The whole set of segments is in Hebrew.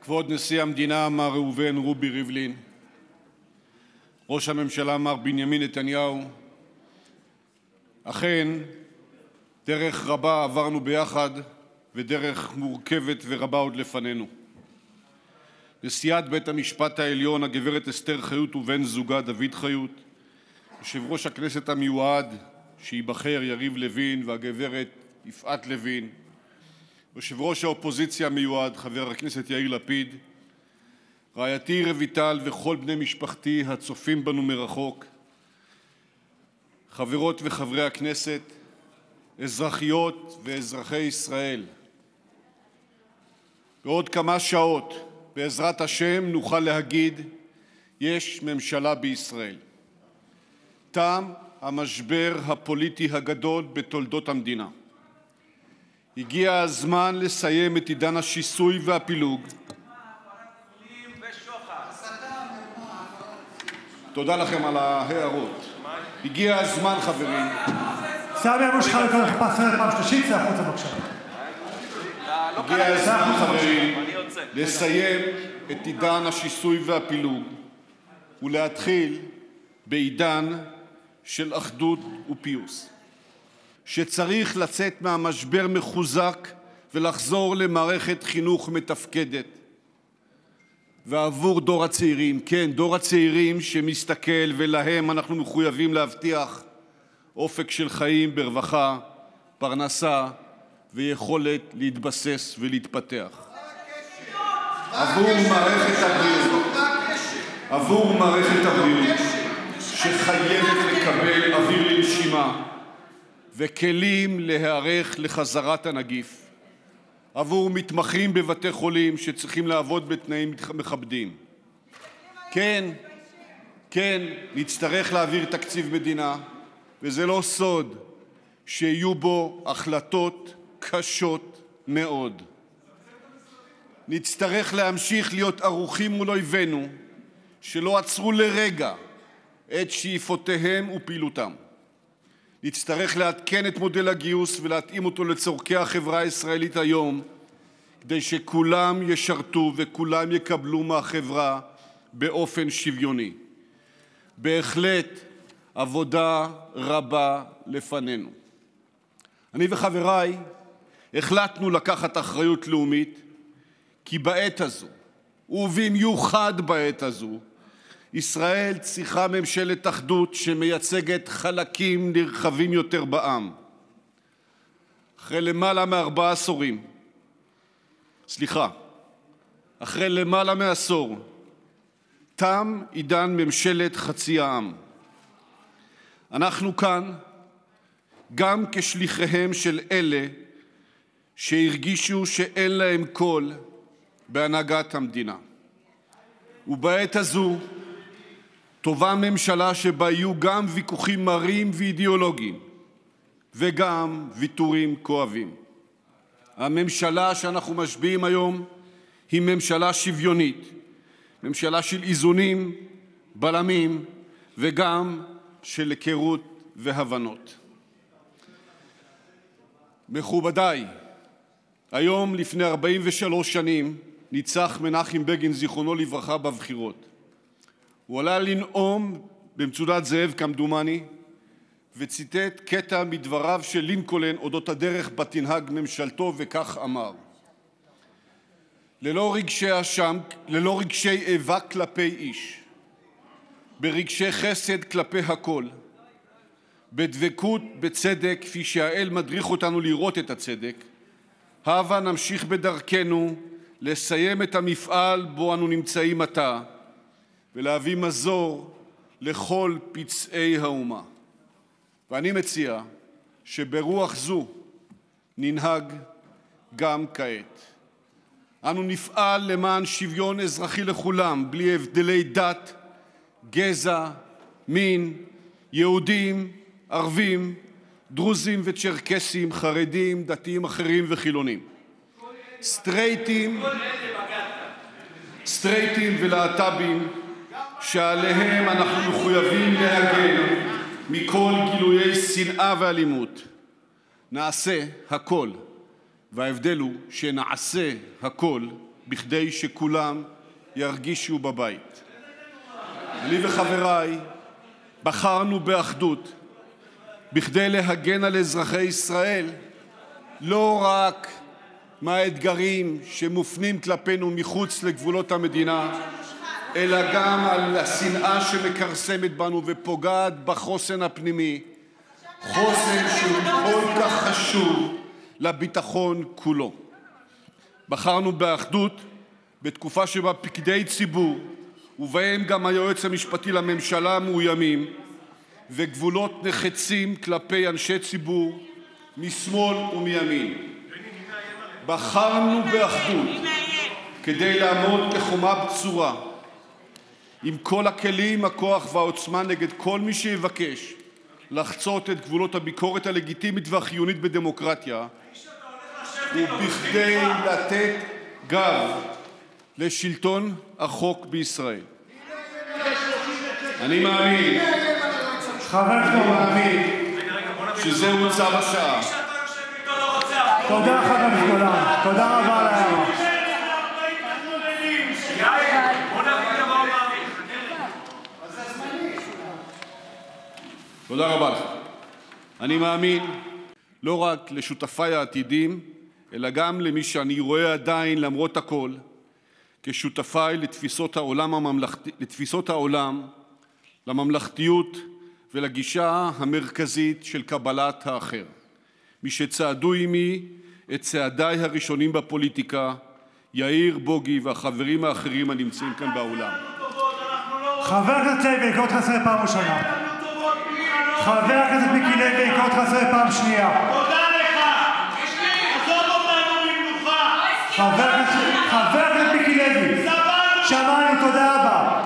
כבוד נשיא המדינה מר ראובן רובי ריבלין, ראש הממשלה מר בנימין נתניהו, אכן דרך רבה עברנו ביחד ודרך מורכבת ורבה עוד לפנינו. נשיאת בית המשפט העליון הגברת אסתר חיות ובן זוגה דוד חיות, יושב ראש הכנסת המיועד שייבחר יריב לוין והגברת יפעת לוין, יושב ראש האופוזיציה המיועד חבר הכנסת יאיר לפיד, רעייתי רויטל וכל בני משפחתי הצופים בנו מרחוק, חברות וחברי הכנסת, אזרחיות ואזרחי ישראל. בעוד כמה שעות בעזרת השם נוכל להגיד יש ממשלה בישראל. תם המשבר הפוליטי הגדול בתולדות המדינה. הגיע הזמן לסיים את עידן השיסוי והפילוג. תודה לכם על ההערות. הגיע הזמן, חברים. סמי אבו שחאדה, אתה הולך לפסל פעם שלישית, צא החוצה בבקשה. הגיע הזמן, חברים, לסיים את עידן השיסוי והפילוג ולהתחיל בעידן של אחדות ופיוס. שצריך לצאת מהמשבר מחוזק ולחזור למערכת חינוך מתפקדת. ועבור דור הצעירים, כן, דור הצעירים שמסתכל ולהם אנחנו מחויבים להבטיח אופק של חיים ברווחה, פרנסה ויכולת להתבסס ולהתפתח. עבור מערכת הבריאות שחייבת לקבל אוויר לנשימה וכלים להיערך לחזרת הנגיף, עבור מתמחים בבתי חולים שצריכים לעבוד בתנאים מכבדים. כן, נצטרך להעביר תקציב מדינה, וזה לא סוד שיהיו בו החלטות קשות מאוד. נצטרך להמשיך להיות ערוכים מול אויבינו שלא עצרו לרגע את שאיפותיהם ופעילותם. נצטרך לעדכן את מודל הגיוס ולהתאים אותו לצורכי החברה הישראלית היום, כדי שכולם ישרתו וכולם יקבלו מהחברה באופן שוויוני. בהחלט עבודה רבה לפנינו. אני וחבריי החלטנו לקחת אחריות לאומית, כי בעת הזו, ובמיוחד בעת הזו, ישראל צריכה ממשלת אחדות שמייצגת חלקים נרחבים יותר בעם. אחרי למעלה מעשור, תם עידן ממשלת חצי העם. אנחנו כאן גם כשליחיהם של אלה שהרגישו שאין להם קול בהנהגת המדינה. ובעת הזו טובה ממשלה שבה יהיו גם ויכוחים מרים ואידיאולוגיים וגם ויתורים כואבים. הממשלה שאנחנו משביעים היום היא ממשלה שוויונית, ממשלה של איזונים, בלמים וגם של היכרות והבנות. מכובדיי, היום לפני 43 שנים ניצח מנחם בגין זיכרונו לברכה בבחירות. הוא עלה לנאום במצודת זאב כמדומני וציטט קטע מדבריו של לינקולן אודות הדרך בה תנהג ממשלתו, וכך אמר: ללא רגשי איבה כלפי איש, ברגשי חסד כלפי הכל, בדבקות בצדק כפי שהאל מדריך אותנו לראות את הצדק, הבה נמשיך בדרכנו לסיים את המפעל בו אנו נמצאים עתה ולהביא מזור לכל פצעי האומה. ואני מציע שברוח זו ננהג גם כעת. אנו נפעל למען שוויון אזרחי לכולם, בלי הבדלי דת, גזע, מין, יהודים, ערבים, דרוזים וצ'רקסים, חרדים, דתיים אחרים וחילונים. סטרייטים ולהט"בים שעליהם אנחנו מחויבים להגן מכל גילויי שנאה ואלימות. נעשה הכל, וההבדל הוא שנעשה הכל בכדי שכולם ירגישו בבית. אני וחבריי בחרנו באחדות בכדי להגן על אזרחי ישראל לא רק מהאתגרים שמופנים כלפינו מחוץ לגבולות המדינה, אלא גם על השנאה שמכרסמת בנו ופוגעת בחוסן הפנימי, חוסן שהוא כל כך חשוב לביטחון כולו. בחרנו באחדות בתקופה שבה פקידי ציבור, ובהם גם היועץ המשפטי לממשלה, מאוימים, וגבולות נחצים כלפי אנשי ציבור משמאל ומימין. בחרנו באחדות כדי לעמוד כחומה בצורה עם כל הכלים, הכוח והעוצמה נגד כל מי שיבקש לחצות את גבולות הביקורת הלגיטימית והחיונית בדמוקרטיה, ובכדי לתת גב לשלטון החוק בישראל. אני מאמין שזהו צו השעה. תודה, חבר הכנסת גולן. תודה רבה על ההערה. תודה רבה לך. אני מאמין לא רק לשותפיי העתידים, אלא גם למי שאני רואה עדיין, למרות הכל, כשותפיי לתפיסות העולם, לממלכתיות ולגישה המרכזית של קבלת האחר. מי שצעדו עימי את צעדיי הראשונים בפוליטיקה, יאיר בוגי והחברים האחרים הנמצאים כאן באולם. חבר הכנסת לוי, יקרא אותך לסדר פעם ראשונה. חבר הכנסת מיקי לוי, יקרא אותך לסדר פעם שנייה. תודה לך! עזוב אותנו במנוחה! חבר הכנסת מיקי לוי, שמענו, תודה רבה.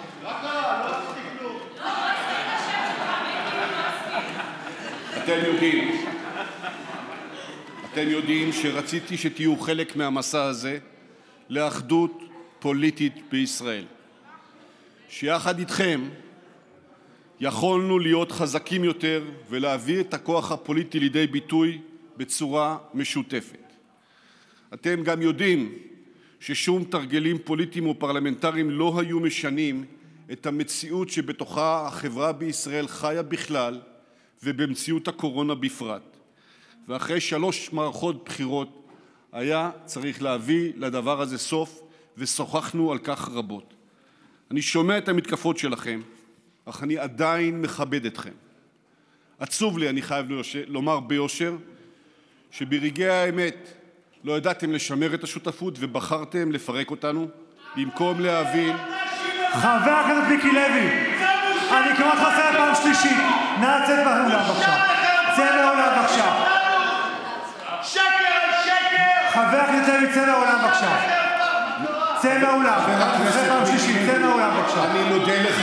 אתם יודעים שרציתי שתהיו חלק מהמסע הזה לאחדות פוליטית בישראל. שיחד איתכם יכולנו להיות חזקים יותר ולהביא את הכוח הפוליטי לידי ביטוי בצורה משותפת. אתם גם יודעים ששום תרגילים פוליטיים או פרלמנטריים לא היו משנים את המציאות שבתוכה החברה בישראל חיה בכלל ובמציאות הקורונה בפרט. ואחרי 3 מערכות בחירות היה צריך להביא לדבר הזה סוף, ושוחחנו על כך רבות. אני שומע את המתקפות שלכם, אך אני עדיין מכבד אתכם. עצוב לי, אני חייב לומר ביושר, שברגעי האמת לא ידעתם לשמר את השותפות ובחרתם לפרק אותנו, במקום להבין... חבר הכנסת מיקי לוי, אני קורא אותך לסדר פעם שלישית. נא לצאת מהאולם בבקשה. צא מהאולם בבקשה. שקר על שקר! חבר הכנסת לוי, צא מהאולם בבקשה. צא מהאולם. צא פעם שלישית, צא מהאולם בבקשה. אני מודה לך.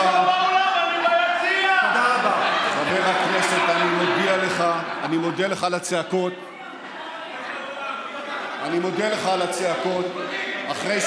תודה רבה. חבר הכנסת, אני מודה לך על הצעקות. אני מודה לך על הצעקות. אחרי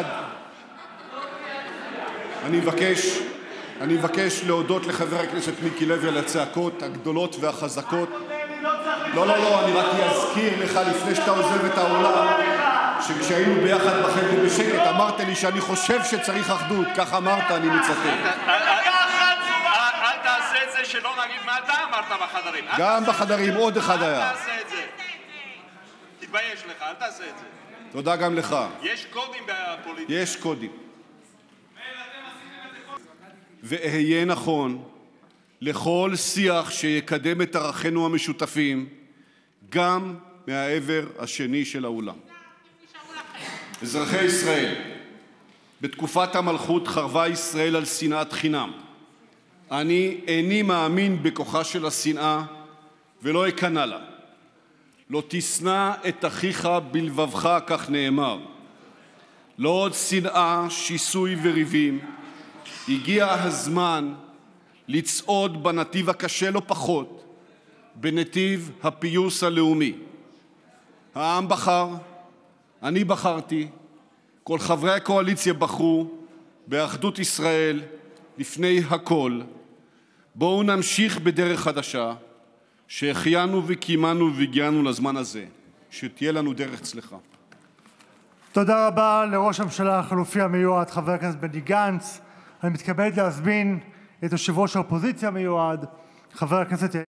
אני מבקש להודות לחבר הכנסת מיקי לוי על הצעקות הגדולות והחזקות. לא, אני רק אזכיר לך לפני שאתה עוזב את האולם, שכשהיינו ביחד בחדר בשקט אמרת לי שאני חושב שצריך אחדות, כך אמרת, אני מצטט. אל תעשה את זה שלא נגיד מה אתה אמרת בחדרים. גם בחדרים, עוד אחד היה. אל תעשה את זה. תתבייש לך, אל תעשה את זה. תודה גם לך. יש קודים בפוליטיקה. יש קודים. ואהיה נכון לכל שיח שיקדם את ערכינו המשותפים, גם מהעבר השני של האולם. אזרחי ישראל, בתקופת המלכות חרבה ישראל על שנאת חינם. אני איני מאמין בכוחה של השנאה ולא אכנע לה. לא תשנא את אחיך בלבבך, כך נאמר. לא עוד שנאה, שיסוי וריבים. הגיע הזמן לצעוד בנתיב הקשה לא פחות, בנתיב הפיוס הלאומי. העם בחר, אני בחרתי, כל חברי הקואליציה בחרו באחדות ישראל לפני הכל. בואו נמשיך בדרך חדשה שהחיינו וקיימנו והגיענו לזמן הזה. שתהיה לנו דרך צלחה. תודה רבה לראש הממשלה החלופי המיועד חבר הכנסת בני גנץ. אני מתכבד להזמין את יושב-ראש האופוזיציה המיועד חבר הכנסת יאיר